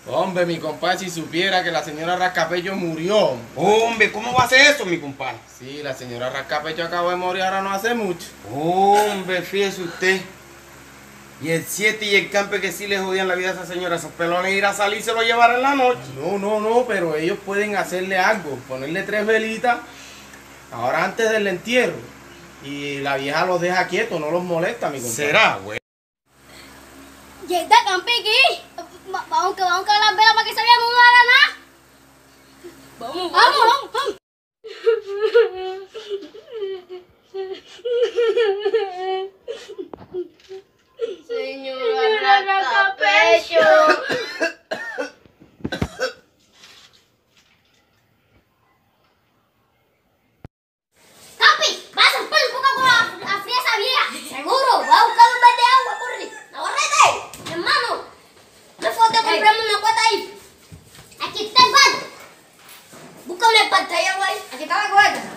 Hombre, mi compadre, si supiera que la señora Rascapecho murió. Hombre, ¿cómo va a ser eso, mi compadre? Sí, la señora Rascapecho acabó de morir ahora no hace mucho. Hombre, fíjese usted. Y el 7 y el campe que sí le jodían la vida a esa señora, esos pelones ir a salir se lo llevarán en la noche. No, pero ellos pueden hacerle algo, ponerle 3 velitas ahora antes del entierro. Y la vieja los deja quietos, no los molesta, mi compadre. ¿Será, güey? Yeta, Campequi. Vamos que las velas para que se vean, no haga nada. Vamos. Señora Rascapecho. Campi, vas a romper un poco con la fría esa vieja. Seguro, voy a buscar un balde de agua, corre. ¡Ahorrete! Mi hermano, no fue de comprarme una cuota ahí. Aquí está el balde. Búscame el pantalla, güey. Aquí está la cueta.